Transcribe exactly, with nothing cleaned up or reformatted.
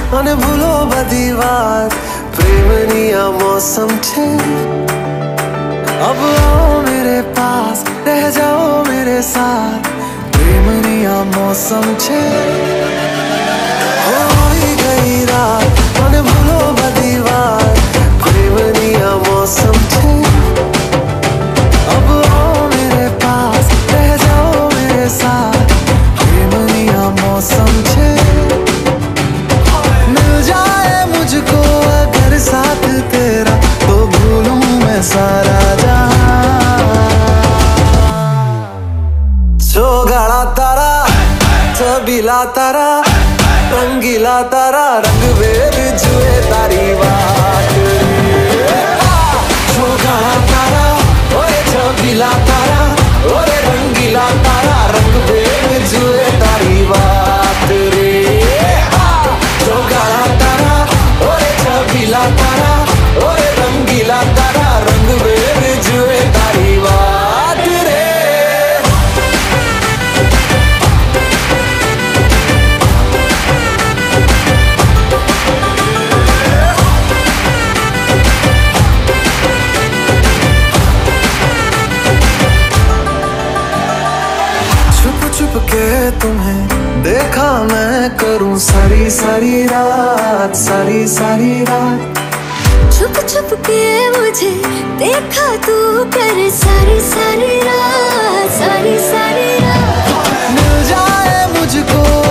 મને ભૂલો બધી વાત પ્રેમની આ मौसम છે अब आओ मेरे पास रह जाओ मेरे साथ प्रेमनी आ मौसम छे होई गई रात મને ભૂલો બધી વાત प्रेमनी आ मौसम छे अब आओ मेरे पास रह जाओ मेरे साथ प्रेमनी आ मौसम छे मिल जाए मुझको अगर साथ तेरा तो भूलूं मैं सारा गाड़ा तारा छबीला तारा रंगीला तारा रंग वेद जुए तारी बात जो गाड़ा तारा ओए छबीला तारा ओए रंगीला तारा रंग वेद जुए तारी बात रे जो गाड़ा तारा ओए छबीला तारा ओए रंगीला तारा रंग वेद जुए तारी बात रे छुप के तुम्हें देखा मैं करूं सारी सारी रात सारी सारी रात छुप छुप के मुझे देखा तू कर सारी सारी रात सारी सारी रात मिल जाए मुझको